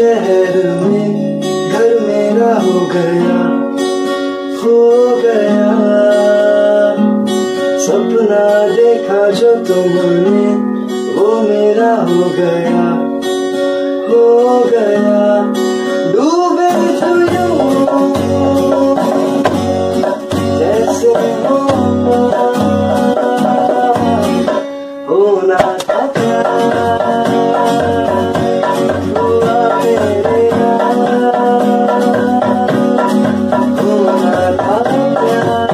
शहर में घर मेरा हो गया, हो गया। सपना देखा जो तुमने वो मेरा हो गया, हो गया। डूबे तो यूं जैसे होना था प्यार, हुआ मेरे यार, होना था प्यार,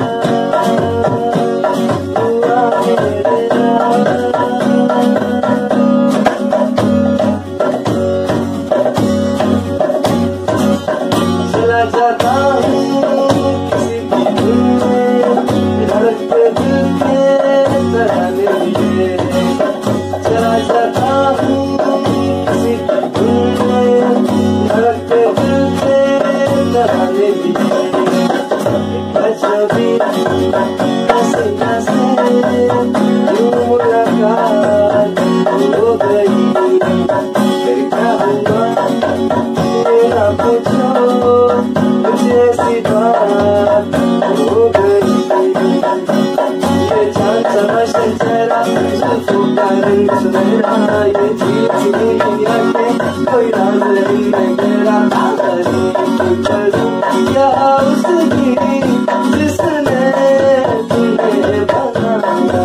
हुआ मेरे यार। चला जाता हूँ किसी की धुन में, धड़कते दिल के तराने लिए। चला जाता हूँ किसी की धुन में, धड़कते दिल के तराने लिए। एक अजनबी हसीना से यूं मुलाकात हो गई। फिर क्या हुआ ये ना पूछो, मुझे ऐसी बात हो गई। ये चांद सा चेहरा, जुल्फों का रंग सुनहरा, ये झील सी नीली आँखें, कोई राज नहीं है गहरा। क्या उसकी जिसने तुम्हें बनाया।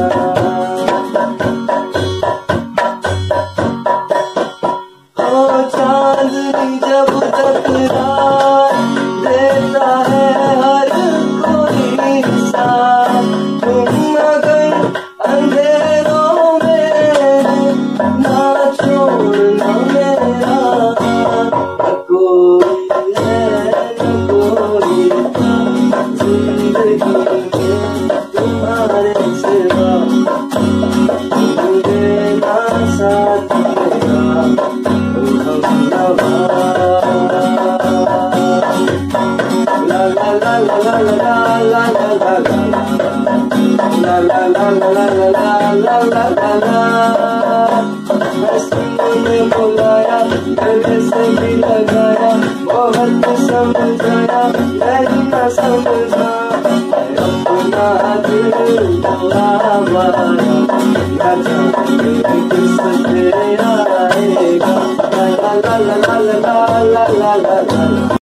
ओ चांदनी जब टकरार देता है हर कोई साथ, तुम अगर अंधेरों में ना छोड़ना मेरा। न कोई है न कोई था जिंदगी में तुम्हारे सिवा, मुझे ना साथ मेरा हम नवा। La la la la la la la la la la la la la la la la la। तुमने बुलाया, गले से भी लगाया, बहुत समझाया, नहीं ना समझा। अपना दिल आवारा, ना जाने किस पे आएगा। ला ला ला ला ला ला ला ला ला।